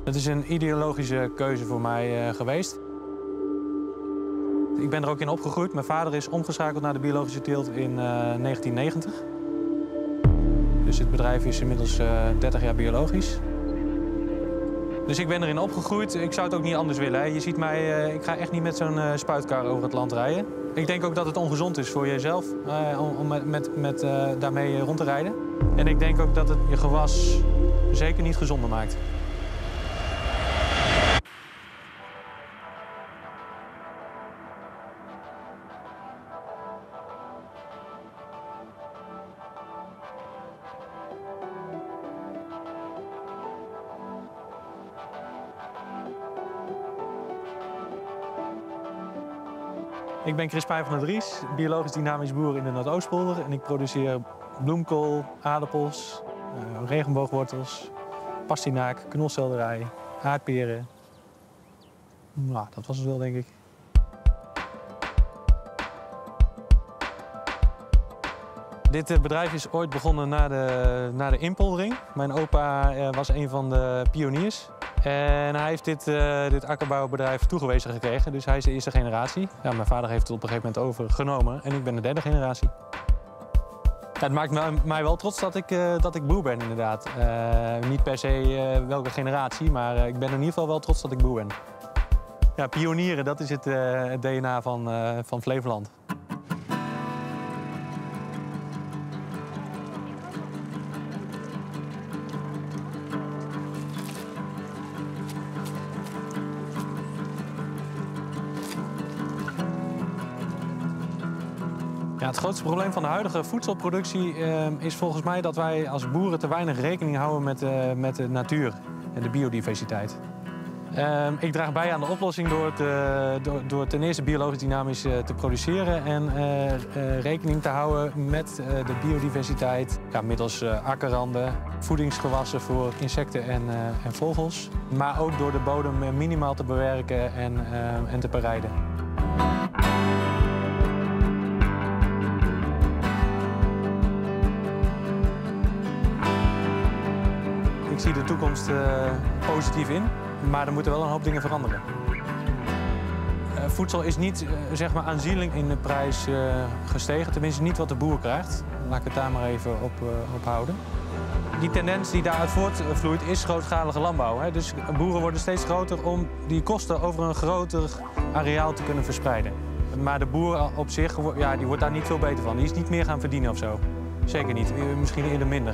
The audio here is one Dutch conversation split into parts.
Het is een ideologische keuze voor mij geweest. Ik ben er ook in opgegroeid. Mijn vader is omgeschakeld naar de biologische teelt in 1990. Dus het bedrijf is inmiddels 30 jaar biologisch. Dus ik ben erin opgegroeid. Ik zou het ook niet anders willen. Hè. Je ziet mij, ik ga echt niet met zo'n spuitkar over het land rijden. Ik denk ook dat het ongezond is voor jezelf om daarmee rond te rijden. En ik denk ook dat het je gewas zeker niet gezonder maakt. Ik ben Chris Pijn van der Dries, biologisch dynamisch boer in de Noordoostpolder. En ik produceer bloemkool, aardappels, regenboogwortels, pastinaak, knolselderij, aardperen. Nou, dat was het wel, denk ik. Dit bedrijf is ooit begonnen na de inpoldering. Mijn opa was een van de pioniers. En hij heeft dit akkerbouwbedrijf toegewezen gekregen, dus hij is de eerste generatie. Ja, mijn vader heeft het op een gegeven moment overgenomen en ik ben de derde generatie. Ja, het maakt mij wel trots dat ik boer ben, inderdaad. Niet per se welke generatie, maar ik ben in ieder geval wel trots dat ik boer ben. Ja, pionieren, dat is het DNA van Flevoland. Ja, het grootste probleem van de huidige voedselproductie is volgens mij dat wij als boeren te weinig rekening houden met de natuur en de biodiversiteit. Ik draag bij aan de oplossing door ten eerste biologisch dynamisch te produceren en rekening te houden met de biodiversiteit. Ja, middels akkerranden, voedingsgewassen voor insecten en vogels. Maar ook door de bodem minimaal te bewerken en te bereiden. Ik zie de toekomst positief in, maar er moeten wel een hoop dingen veranderen. Voedsel is niet zeg maar aanzienlijk in de prijs gestegen, tenminste niet wat de boer krijgt. Laat ik het daar maar even op houden. Die tendens die daaruit voortvloeit is grootschalige landbouw. Hè? Dus boeren worden steeds groter om die kosten over een groter areaal te kunnen verspreiden. Maar de boer op zich, ja, die wordt daar niet veel beter van. Die is niet meer gaan verdienen of zo. Zeker niet, misschien eerder minder.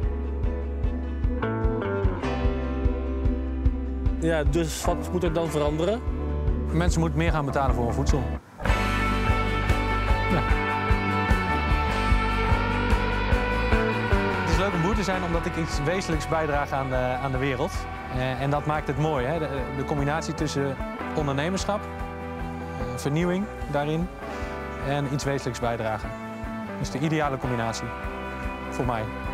Ja, dus wat moet er dan veranderen? Mensen moeten meer gaan betalen voor hun voedsel. Ja. Het is leuk om boer te zijn omdat ik iets wezenlijks bijdraag aan de wereld. En dat maakt het mooi, hè? De combinatie tussen ondernemerschap, vernieuwing daarin en iets wezenlijks bijdragen. Dat is de ideale combinatie voor mij.